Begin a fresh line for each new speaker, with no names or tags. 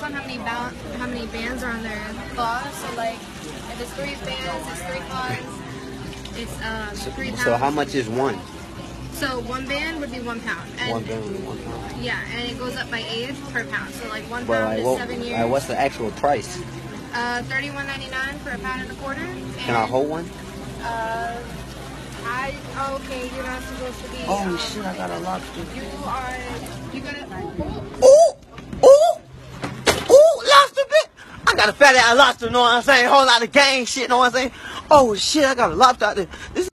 based on how many bands are on their claw. So like, if it's 3 bands, it's 3 claws. It's 3 pounds.
So how much is one?
So 1 band would be 1 pound. And
1 band would be 1 pound.
Yeah, and it goes up by age per pound. So like 1 pound is 7 years.
What's the actual price?
$31.99 for a pound and a quarter.
Can I hold one?
Okay, you're not supposed to be.
Oh shit! I got a lobster.
You gotta.
Ooh, lobster bit. I got a fat ass lobster. Know what I'm saying? Whole lot of gang shit. Know what I'm saying? Oh shit! I got a lobster out there. This